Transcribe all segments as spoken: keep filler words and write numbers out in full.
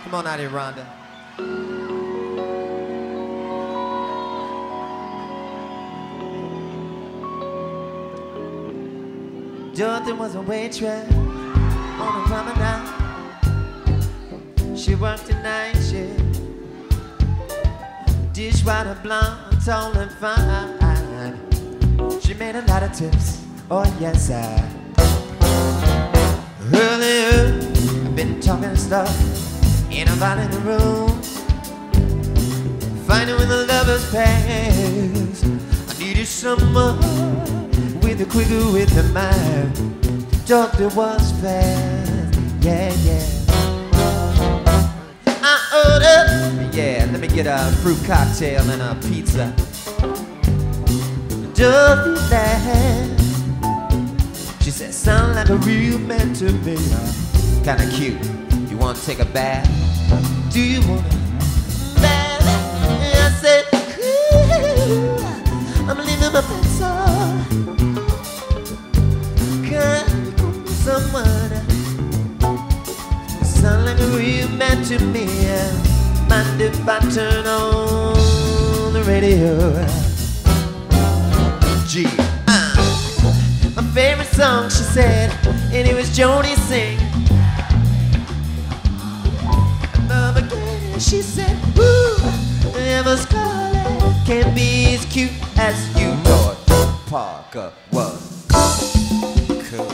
Come on out here, Rhonda. Dorothy was a waitress on a promenade. She worked the night shift. Dishwater blonde, tall and fine. She made a lot of tips, oh yes I. Earlier, I've been talking stuff in a violent room, fighting with the lover's past. I needed someone with a quicker with the mind. Doctor was fast, yeah, yeah. I ordered, yeah, let me get a fruit cocktail and a pizza. Dorothy laughed. She said, sound like a real man to me. Kinda cute. You wanna take a bath? Do you wanna bath? I said, ooh, I'm leaving my pencil. Can you call me someone? Sound like a real man to me. Mind if I turn on the radio? G. Uh, my favorite song, she said, and it was Joni Singh. Mama again, she said, ooh, Emma Scarlett can be as cute as you thought Parker was. Cool.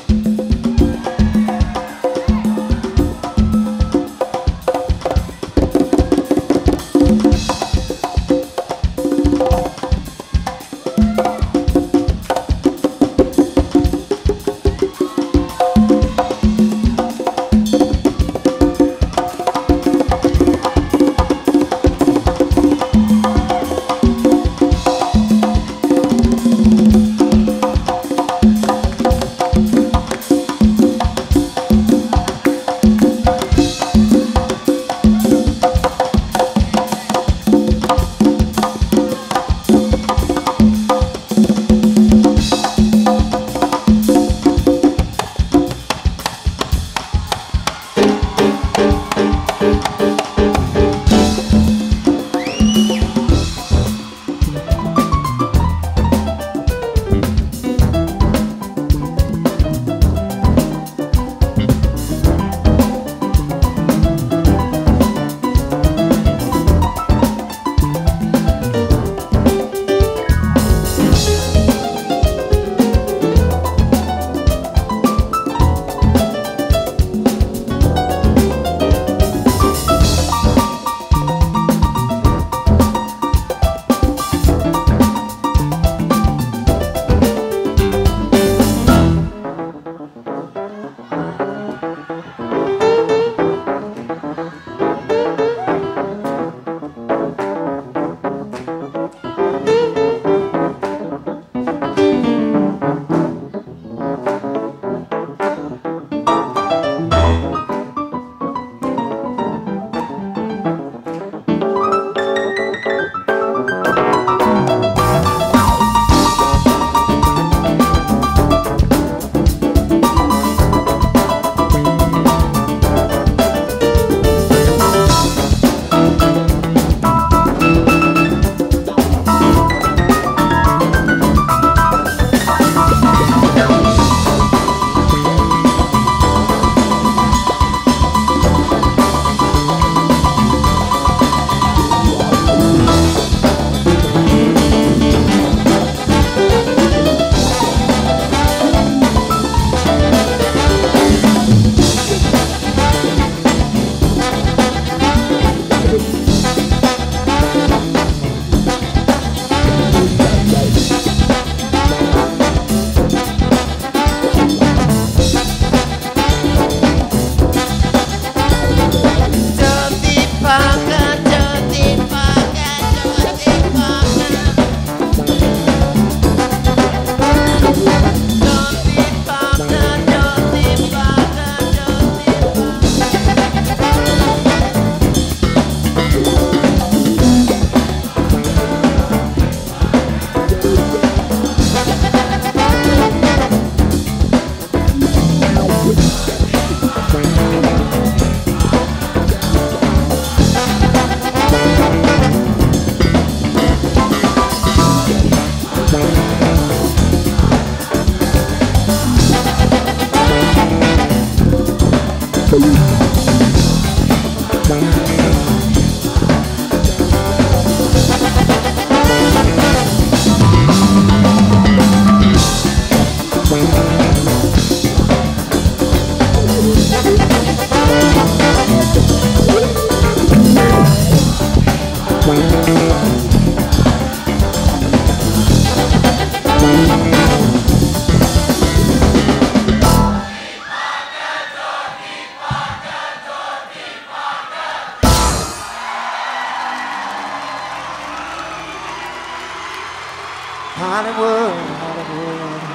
Hollywood, Hollywood.